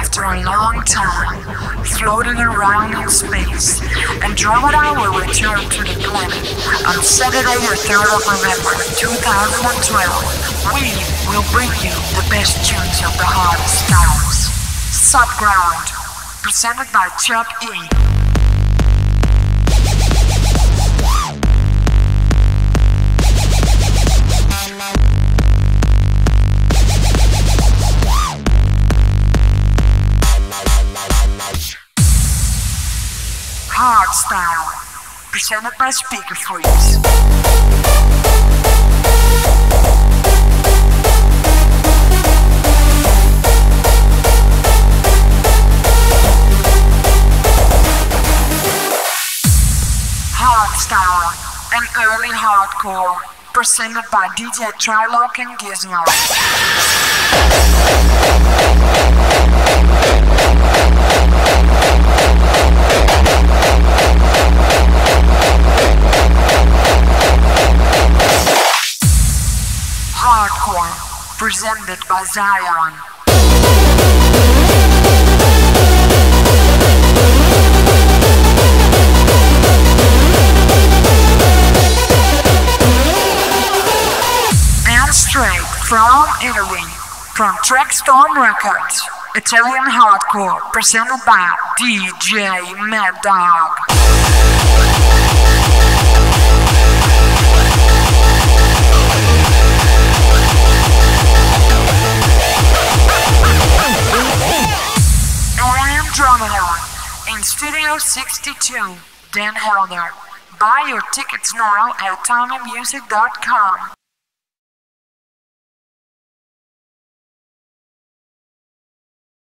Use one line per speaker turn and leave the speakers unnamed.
after a long time, floating around in space. Andromeda will return to the planet on Saturday the 3rd of November 2012. We will bring you the best tunes of the hardest stars. Subground, presented by Chuck E. Hardstyle, presented by Speaker Freeze. Hardstyle, and early hardcore, presented by DJ Trilog and Gizmo. Hardcore, presented by Zion. And straight from Italy, from Trackstorm Records, Italian hardcore, presented by DJ Mad Dog. Andromeda in Studio 62, Dan Helder. Buy your tickets now at TommyMusic.com.